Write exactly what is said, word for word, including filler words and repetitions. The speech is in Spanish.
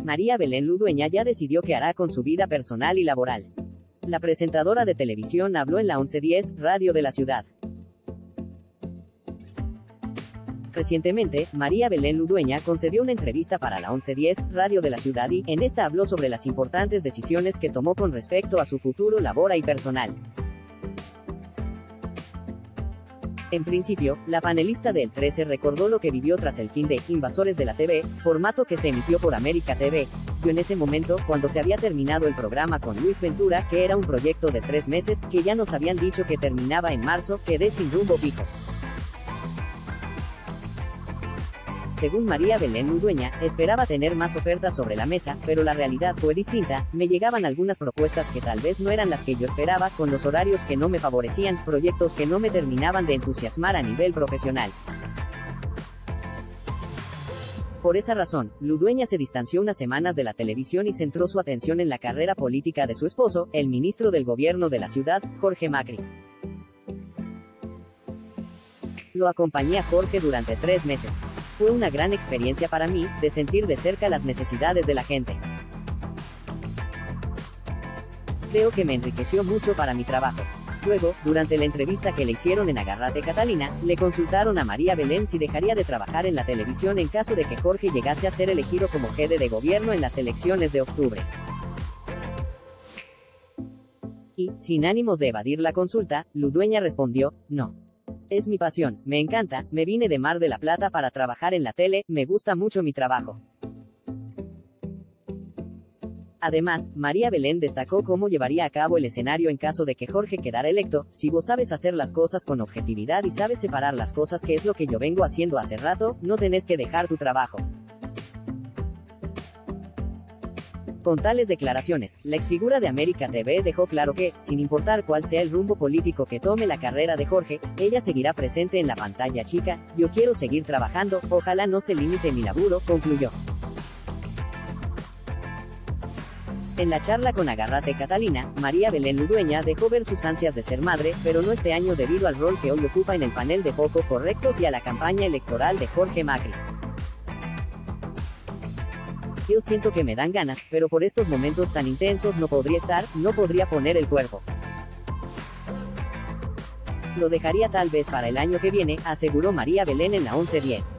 María Belén Ludueña ya decidió qué hará con su vida personal y laboral. La presentadora de televisión habló en la once diez, radio de la ciudad. Recientemente, María Belén Ludueña concedió una entrevista para la once diez, radio de la ciudad y, en esta habló sobre las importantes decisiones que tomó con respecto a su futuro laboral y personal. En principio, la panelista del trece recordó lo que vivió tras el fin de Invasores de la T V, formato que se emitió por América T V. Yo en ese momento, cuando se había terminado el programa con Luis Ventura, que era un proyecto de tres meses, que ya nos habían dicho que terminaba en marzo, quedé sin rumbo fijo. Según María Belén Ludueña, esperaba tener más ofertas sobre la mesa, pero la realidad fue distinta. Me llegaban algunas propuestas que tal vez no eran las que yo esperaba, con los horarios que no me favorecían, proyectos que no me terminaban de entusiasmar a nivel profesional. Por esa razón, Ludueña se distanció unas semanas de la televisión y centró su atención en la carrera política de su esposo, el ministro del gobierno de la ciudad, Jorge Macri. Lo acompañé a Jorge durante tres meses. Fue una gran experiencia para mí, de sentir de cerca las necesidades de la gente. Creo que me enriqueció mucho para mi trabajo. Luego, durante la entrevista que le hicieron en Agárrate Catalina, le consultaron a María Belén si dejaría de trabajar en la televisión en caso de que Jorge llegase a ser elegido como jefe de gobierno en las elecciones de octubre. Y, sin ánimos de evadir la consulta, Ludueña respondió, no. Es mi pasión, me encanta, me vine de Mar de la Plata para trabajar en la tele, me gusta mucho mi trabajo. Además, María Belén destacó cómo llevaría a cabo el escenario en caso de que Jorge quedara electo. Si vos sabes hacer las cosas con objetividad y sabes separar las cosas, que es lo que yo vengo haciendo hace rato, no tenés que dejar tu trabajo. Con tales declaraciones, la exfigura de América T V dejó claro que, sin importar cuál sea el rumbo político que tome la carrera de Jorge, ella seguirá presente en la pantalla chica. Yo quiero seguir trabajando, ojalá no se limite mi laburo, concluyó. En la charla con Agárrate Catalina, María Belén Ludueña dejó ver sus ansias de ser madre, pero no este año debido al rol que hoy ocupa en el panel de Poco Correctos y a la campaña electoral de Jorge Macri. Yo siento que me dan ganas, pero por estos momentos tan intensos no podría estar, no podría poner el cuerpo. Lo dejaría tal vez para el año que viene, aseguró María Belén en la once diez.